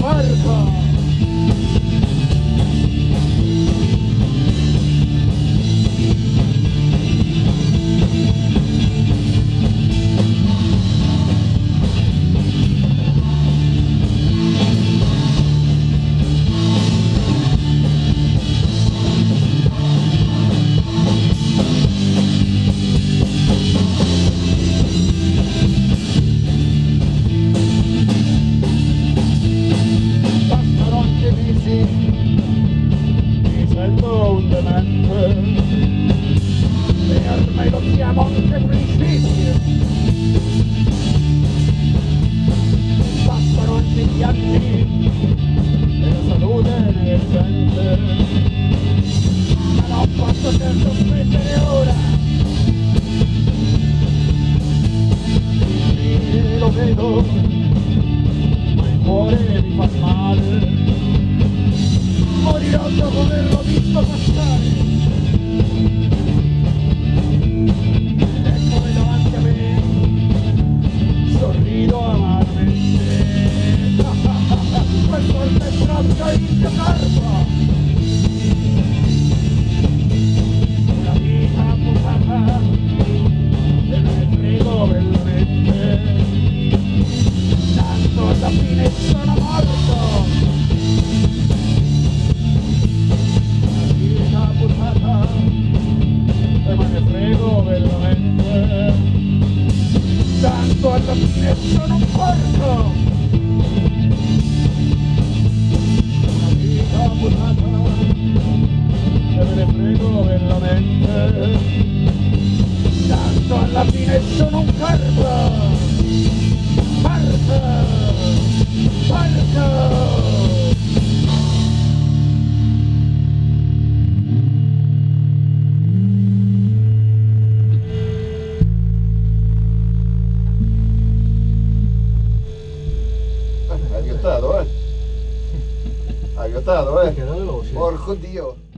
porco! Mi sento un demente e ormai lo chiamo anche principio. Passano anche gli anni e la salute ne sente, ma non posso certo spendere ora. E lo vedo, ma il cuore mi fa male. Morirò dopo averlo visto passare. Eccome davanti a me, sorrido amaramente. Quel colpo è proprio il mio corpo. Una vita buttata e me ne frego bellamente. Tanto alla fine sono morto. E me ne frego veramente, tanto alla fine sono un porco. Una vita buttata e me ne frego veramente, tanto alla fine sono un corpo. Porco, porco. Hai ghiottato, eh? Hai ghiottato, Che era veloce. Porco Dio!